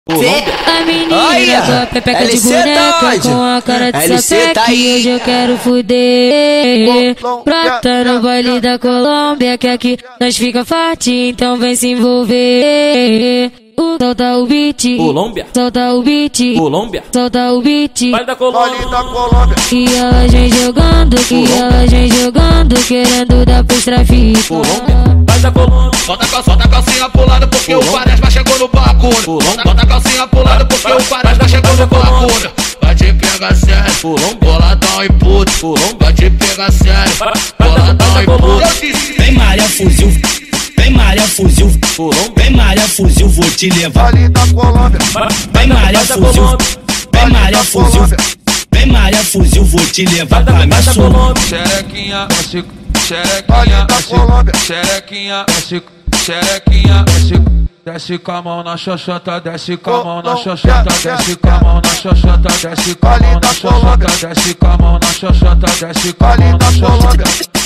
A menina com a pepeca de boneca, com a cara de sapeca, e hoje eu quero fuder. Brota no baile da Colômbia, que aqui nós fica forte, então vem se envolver. Solta o beat, Colômbia, solta o beat, Colômbia, solta o beat. Baile da Colômbia, E ela vem jogando, e ela vem jogando, querendo dar pros traficantes. Colômbia, Baile da Colômbia. Solta a calcinha pro lado porque o Quaresma chegou no bagulho. Solta a calcinha pro lado porque o Quaresma chegou no bagulho. Vai te pegar sério, boladão e puto. Vai te pegar sério, boladão e puto. Vem Maria Fuzil, vem Maria Fuzil, vem Maria Fuzil, vou te levar. Vem Maria Fuzil, vem Maria Fuzil, vem Maria Fuzil, vou te levar pra minha sua. Xerequinha, xerequinha, xerequinha, xerequinha, desce com a mão na xoxota, desce com a mão na xoxota, desce com a mão na xoxota, desce com a mão na xoxota, desce com a mão na xoxota, desce com a mão na xoxota.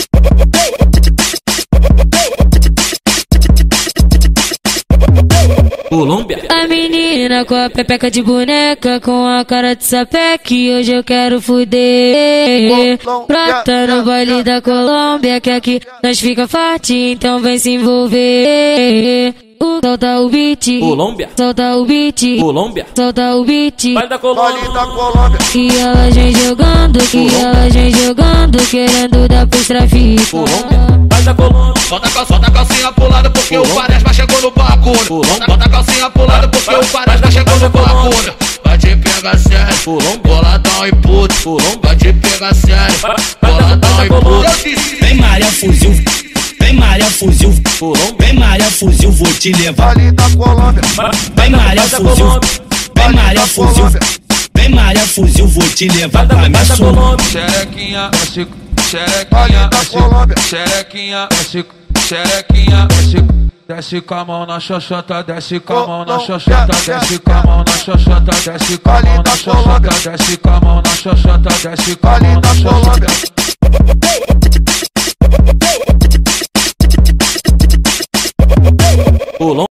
Colômbia. A menina com a pepeca de boneca, com a cara de sapeca, e hoje eu quero fuder. Brota no baile da Colômbia, que aqui nós fica forte, então vem se envolver. Solta o beat, Colômbia, solta o beat, Colômbia, solta o beat. Baile da Colômbia, E ela vem jogando, e ela vem jogando, querendo dar pros traficantes. Baile da Colômbia. Solta a calcinha pro lado porque o Quaresma chegou no bagulho. Solta a calcinha pro lado porque o Quaresma chegou no bagulho. Vai te pegar sério, boladão e puto. Vai te pegar sério, boladão e puto. Vem Maria Fuzil, vem Maria Fuzil, vem Maria Fuzil, vou te levar. Vem Maria Fuzil, vem Maria Fuzil, vem Maria Fuzil, vou te levar pra minha sua. Xerequinha, xerequinha, xerequinha, xerequinha, desce com a mão na xoxota, desce com a mão na xoxota, desce com a mão na xoxota, desce com a mão na xoxota, desce com a mão na xoxota, desce com a mão na xoxota.